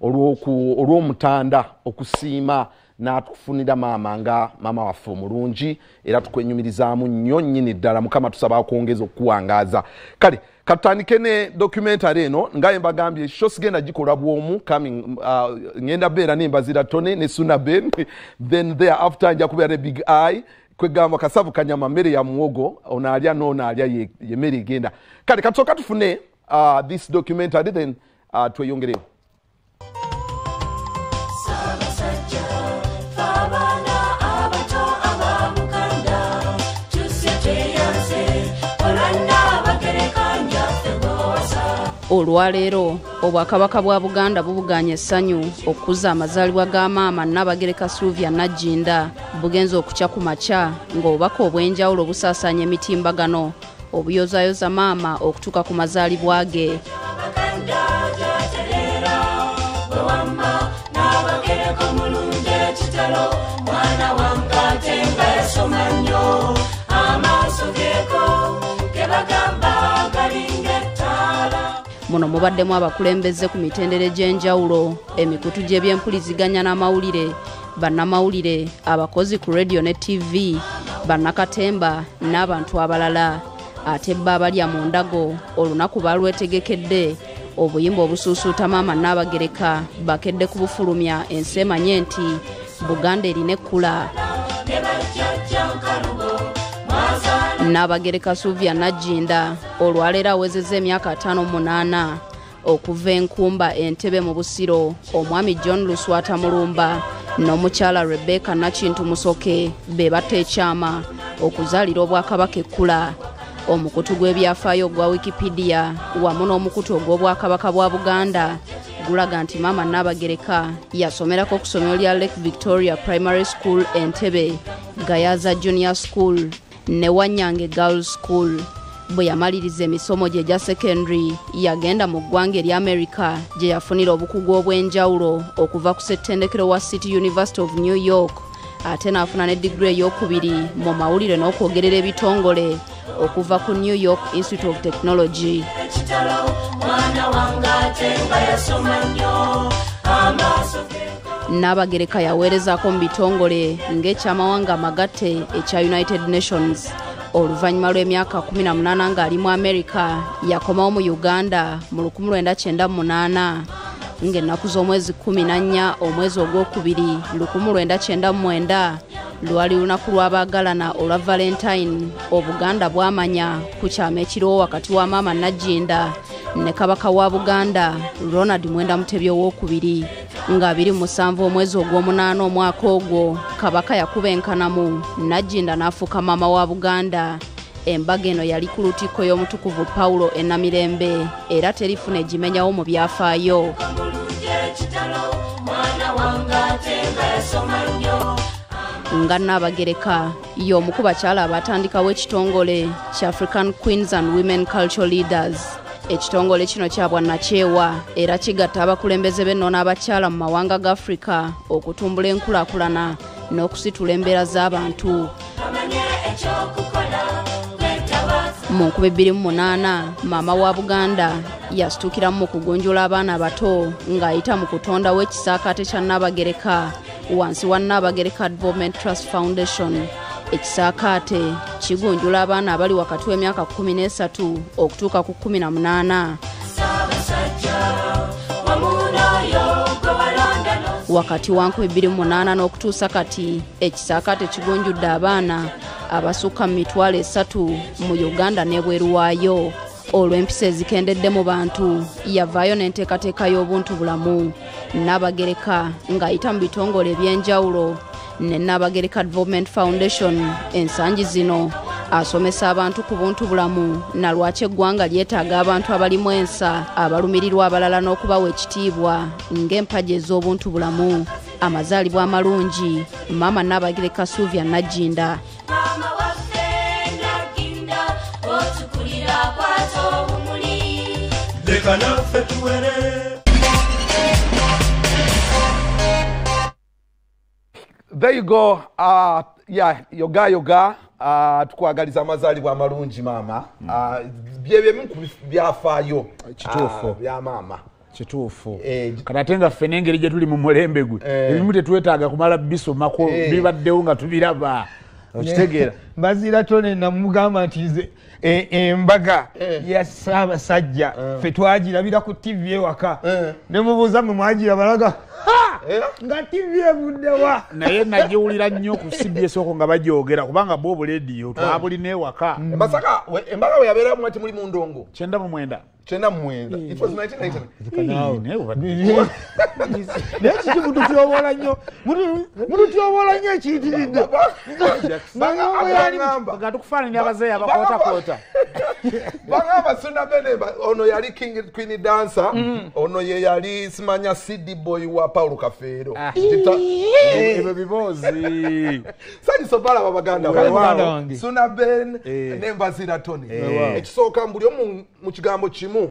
olw'omutanda okusiima n'atufunira maama nga maama waffe omulungi era tukwenyumirizaamu nnyo nnyini ddala. Mukama tusaba okwongeza okuwangaaza. Kale katandike ne documentary eno nga mbagambye sho sigenda gikola bwomu coming ngenda beera nembazira Tone ne Suna Ben then thereafter nja kubeera ne Big Eye kwegamba Kasavu Kanyama mmere ya muwogo onaalya n'onaalya ye mmere egenda. Kale katusooka tufune this documentary then tweyongereyo. Olwaleero obwakabaka bwa Buganda bubuganya essanyu okukuza amazaalibwa ga Maama Nnaabagereka Najjinda bugenza okukya ku makya ng'obubaka obw'enjawulo busaasaanya emitimbagano obuyozaayoza maama okutuuka ku mazaalibwa ge. Muno mubaddemu abakulembeze ku mitendere gy'enjawulo, emikutu gy'ebyempuliziganya n'amawulire, bannamawulire, abakozi ku radio ne TV, bannakatemba n'abantu abalala. Ate bba abalya mu ndago olunaku balwetegekedde obuyimba obusuusuuta Maama Nnaabagereka bakedde kubufulumya ensi emanye nti Buganda erina ekkula. Nnaabagereka Najjinda olwaleero awezezza emyaka 58 okuva enkumba Entebbe mu Busiro, omwami John Luswata Mulumba n'omukyala Rebecca Nakintu Musoke be batta ekyama okuzaalira obwakabaka ekkula. Omukutu gw'ebyafaayo gwa Wikipedia wamu n'omukutu ogw'obwakabaka bwa Buganda gulaga nti Maama Nnaabagereka yasomerako ku ssomero lya Lake Victoria Primary School Entebbe, Gayaza Junior School ne Wanyange Girls School. Bwe yamaliriza emisomo gye gya secondary yagenda mu ggwanga erya America gye yafunira obukugu obw'enjawulo okuva ku ssettendekero wa City University of New York, ate n'afuna ne degree ey'okubiri mu mawulire n'okwogerera ebitongole okuva ku New York Institute of Technology. Nnaabagereka yaweerezaako mu bitongole ng'ekyamawanga amagatte ekya United Nations. Oluvannyuma lw'emyaka 18 ng'ali mu America yakomawo mu Uganda mu 1998 ng'ennaku z'omwezi 14 omwezi ogwokubiri 1999 lwali lunaku lw'abaagalana olwa Valentine. Obuganda bwamanya ku kyama ekiriwo wakati wa Maama Najjinda ne Kabaka wa Buganda Ronald Mwenda Mutebi II nga 27 omwezi ogw'omunaana omwaka ogwo Kabaka yakuba enkanamu Najjinda n'afuuka maama wa Buganda. Embaga eno yali ku lutikko y'omutukuvu Paulo Ennamirembe era terifuna egimenyawo mu byafaayo. Nga Nnaabagereka y'omu ku bakyala abatandikawo ekitongole kya African Queens and Women Cultural Leaders. Ekitongole kino kya bwannakyewa era kigatta abakulembeze b'ennono abakyala mu mawanga ga Africa okutumbula enkulaakulana n'okusitula embeera z'abantu. Mu 2008 maama wa Buganda yasitukiramu mu kugonjola abaana abato ng'ayita mu kutondawo ekisaakaate kya Nnaabagereka wansi wa Nnaabagereka Development Trust Foundation. Ekisaakaate kigonjola abaana abali wakati w'emyaka 13 okutuuka ku 18. Wakati wa 2008 n'okutuusa kati ekisaakaate kigonjudde abaana abasukka mu mitwalo 3 mu Uganda n'ebweru waayo. Olw'empisa ezikendedde mu bantu yavaayo n'enteekateeka y'obuntu bulamu. Nnaabagereka ng'ayita mu bitongole eby'enjawulo ne Nnaabagereka Development Foundation ensangi zino asomesa abantu ku buntu bulamu na lwaki eggwanga lyetaaga abantu abalimu ensa abalumirirwa abalala n'okubawa ekitiibwa ng'empagi ez'obuntu bulamu. Amazaalibwa amalungi Maama Nnaabagereka Najjinda. There you go. Yoga. Tukwagaliza amazaalibwa amalungi maama. Byebye mu byafaayo. Kituufu. Bya maama. kituufu kati ate nga ffe n'engeri gye tuli mu mulembe gwe ebimu tetwetaaga kumala bisomako bibaddewo nga tubiraba okitegeera Bazira Tone namugamba nti nze embaga ya Ssaabasajja ffe twagirabira ku TV ewaka ne mubuuza mwe mwagira balaga nga TV evuddewa naye nagiwulira nnyo ku CBS okwo nga bagyogera kubanga Bob Radio twabulina ewaka Masaka embaga we yabeera mwati muli mu ndongo 99 it was 1999 nekiki mututyobola nnyo mututyobola nnyo ekiyitiridde nga tukufaananya abazeeyi abakootakoota bagamba Suna Bene ono yali Queen Dancer ono ye yali simanya CD boy wa Paulo Kafeero ebyo biboozi sanyi sobala babaganda Suna Bene ne Bazira Tone ekisooka mbuli omu mu kigambo kimu